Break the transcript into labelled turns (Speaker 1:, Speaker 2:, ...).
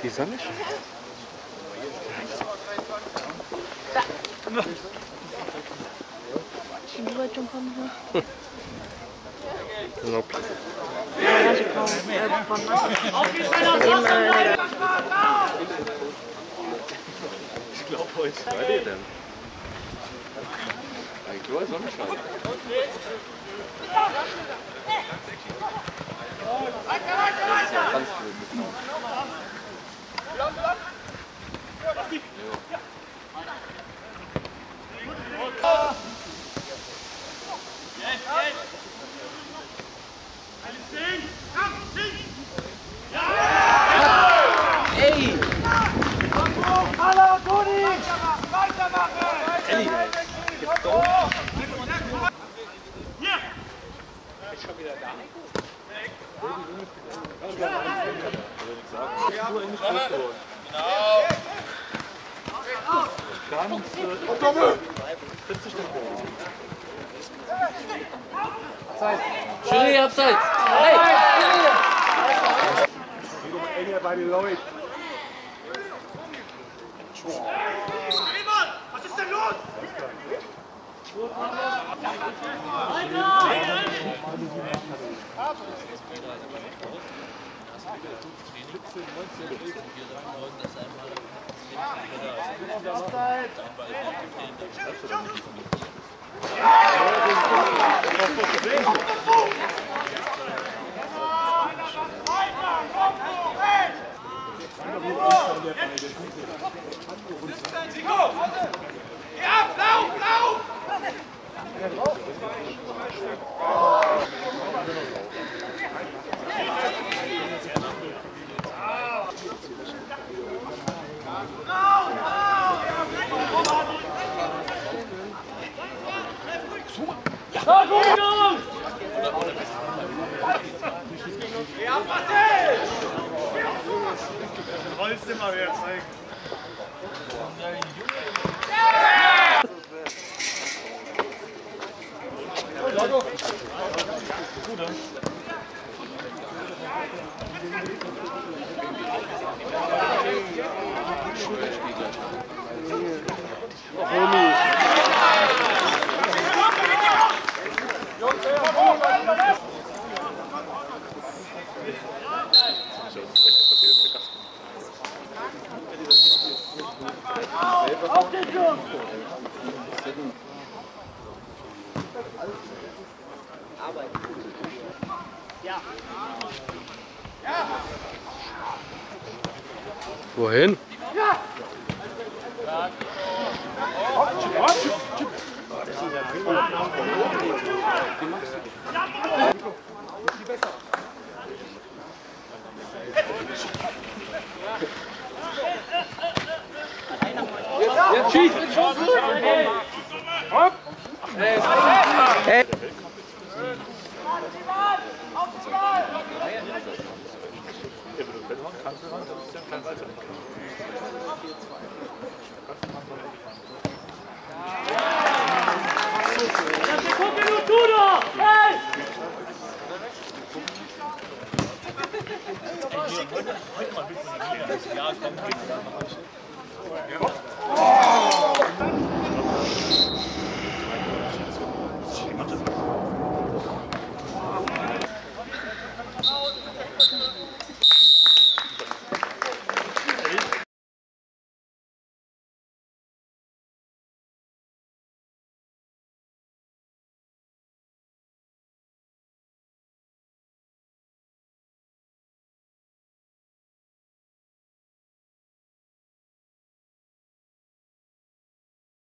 Speaker 1: Die Sonne schon.
Speaker 2: Die wollte schon kommen.
Speaker 1: Nope. Ich glaube heute. Was war der denn? Ein klarer Sonnenschein. Ganz blöd mit.
Speaker 3: Ey!
Speaker 4: Hallo, Toni! Weitermachen!
Speaker 3: Elli!
Speaker 4: Hier!
Speaker 3: Ist schon wieder da. Schiri, abseits! Hey!
Speaker 4: Enger bei den Leuten. Was ist denn los? Ja, lauf, lauf! Ja, Martin! Rollst du mal wieder zeigen. Auf den Jungen! Ja. Ja.
Speaker 1: Wohin?
Speaker 4: Ja.
Speaker 3: Jetzt schießt!
Speaker 4: Hopp!
Speaker 1: Hey!
Speaker 4: Gucke nur zu da! Hey!
Speaker 3: Heute mal ein bisschen mehr. Ja, komm,